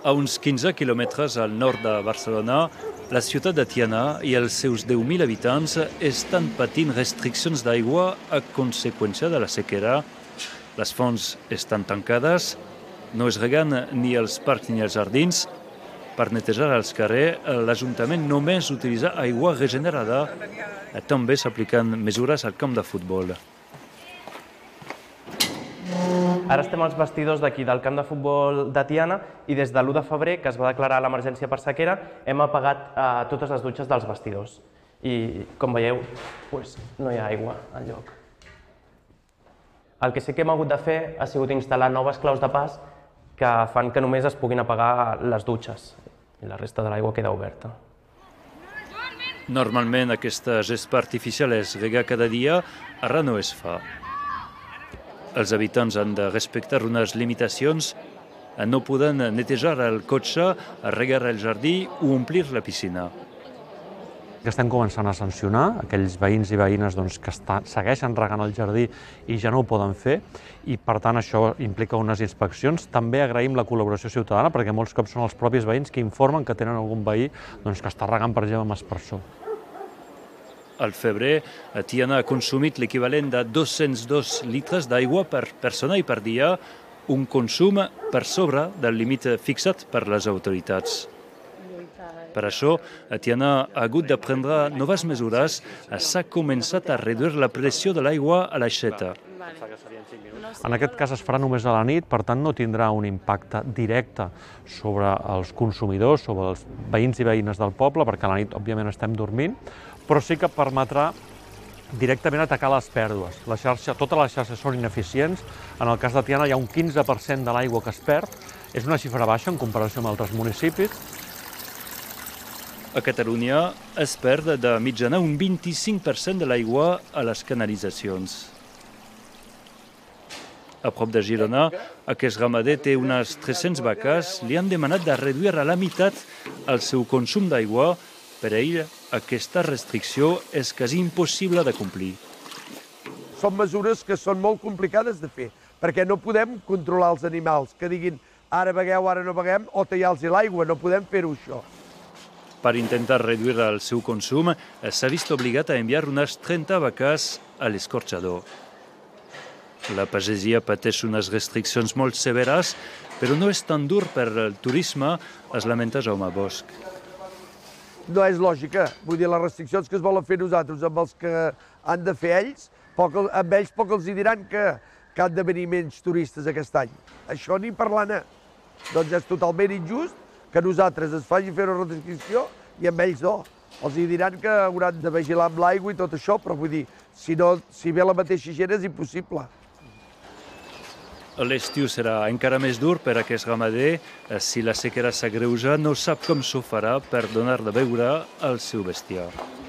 A uns 15 quilòmetres al nord de Barcelona, la ciutat de Tiana i els seus 10.000 habitants estan patint restriccions d'aigua a conseqüència de la sequera. Les fonts estan tancades, no es reguen ni els parcs ni els jardins. Per netejar els carrers, l'Ajuntament només utilitza aigua regenerada. També s'apliquen mesures al camp de futbol. Ara estem als vestidors d'aquí del camp de futbol de Tiana i des de l'1 de febrer, que es va declarar l'emergència per sequera, hem apagat totes les dutxes dels vestidors. I, com veieu, no hi ha aigua enlloc. El que sí que hem hagut de fer ha sigut instal·lar noves claus de pas que fan que només es puguin apagar les dutxes i la resta de l'aigua queda oberta. Normalment aquesta gespa artificial es rega cada dia, ara no es fa. Els habitants han de respectar unes limitacions, no poden netejar el cotxe, regar el jardí o omplir la piscina. Estem començant a sancionar aquells veïns i veïnes que segueixen regant el jardí i ja no ho poden fer, i per tant això implica unes inspeccions. També agraïm la col·laboració ciutadana, perquè molts cops són els propis veïns que informen que tenen algun veí que està regant, per exemple, amb aspersor. Al febrer, Tiana ha consumit l'equivalent de 202 litres d'aigua per persona i per dia, un consum per sobre del límit fixat per les autoritats. Per això, Tiana ha hagut de prendre noves mesures. S'ha començat a reduir la pressió de l'aigua a l'aixeta. En aquest cas es farà només a la nit, per tant no tindrà un impacte directe sobre els consumidors, sobre els veïns i veïnes del poble, perquè a la nit, òbviament, estem dormint, però sí que permetrà directament atacar les pèrdues. Totes les xarxes són ineficients. En el cas de Tiana hi ha un 15% de l'aigua que es perd. És una xifra baixa en comparació amb altres municipis. A Catalunya es perd de mitjana un 25% de l'aigua a les canalitzacions. A prop de Girona, aquest ramader té unes 300 vaques. Li han demanat de reduir a la meitat el seu consum d'aigua. Per a ell, aquesta restricció és quasi impossible de complir. Són mesures que són molt complicades de fer, perquè no podem controlar els animals, que diguin ara begueu, ara no beguem, o tallar-los l'aigua, no podem fer-ho això. Per intentar reduir el seu consum, s'ha vist obligat a enviar unes 30 vaques a l'escorxador. La pagesia pateix unes restriccions molt severes, però no és tan dur per al turisme, es lamenta Jaume Bosch. No és lògica, vull dir, les restriccions que es volen fer nosaltres amb els que han de fer ells, amb ells poc els diran que han de venir menys turistes aquest any. Això ni parlar-ne. Doncs és totalment injust que nosaltres es faci fer una restricció i amb ells no. Els diran que hauran de vigilar amb l'aigua i tot això, però vull dir, si ve la mateixa gent és impossible. L'estiu serà encara més dur per a aquest ramader. Si la sequera s'agreuja, no sap com s'ho farà per donar de beure al seu bestiar.